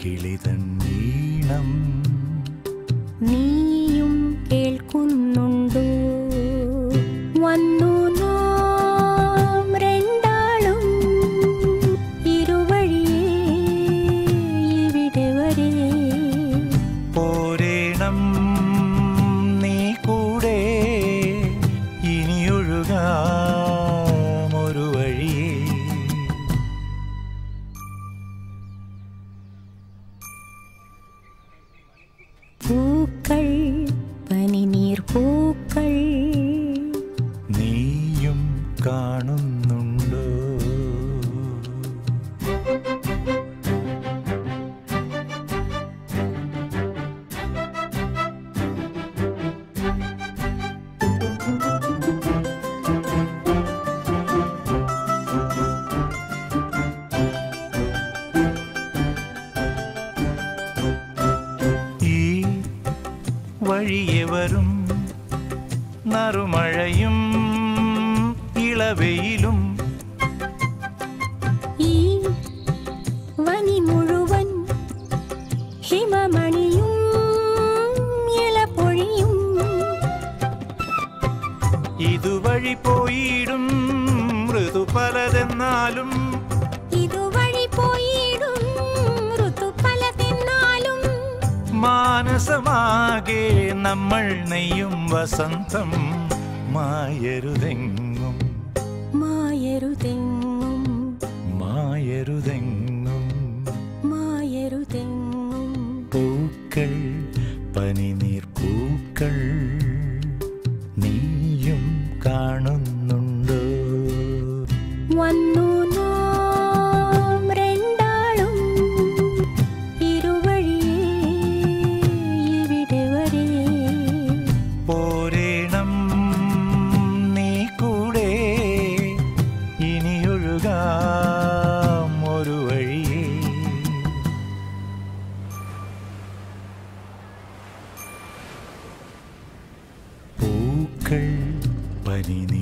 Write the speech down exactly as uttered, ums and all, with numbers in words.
കിളിതൻ ഈണം നീയും കേൾക്കുന്നുണ്ടോ? വന്നു നാം രണ്ടാളും ഇരുവഴിയേ ഇവിടെ വരെ. പോരേണം നീ കൂടെ ഇനിയൊഴുകാം ഒരു വഴിയേ. പൂക്കൾ പനിനീർ പൂക്കൾ നീയും കാണുന്നുണ്ടോ? വഴിയെ വരും നറുമഴയും ഇളവെയിലും ഈ വനി മുഴുവൻ ഹിമമണിയും ഇളപൊഴിയും. ഇതുവഴി പോയിടും ഋതു പലതെന്നാലും ഇതുവഴി പോയിടും ഋതു പലതെന്നാലും മാനസമാകെ നമ്മൾ നെയ്യും വസന്തം മായരുതെങ്ങും മായരുതെങ്ങും മായരുതെങ്ങും മായരുതെങ്ങും. പൂക്കൾ പനിനീർ പൂക്കൾ നീയും കാണുന്നുണ്ടോ? വന്നു നാം രണ്ടാളും ഇരുവഴിയേ ഇവിടെ വരെ. പോരേണം നീ കൂടെ ഇനിയൊഴുകാം ഒരു വഴിയേ. പൂക്കൾ പനിനീർ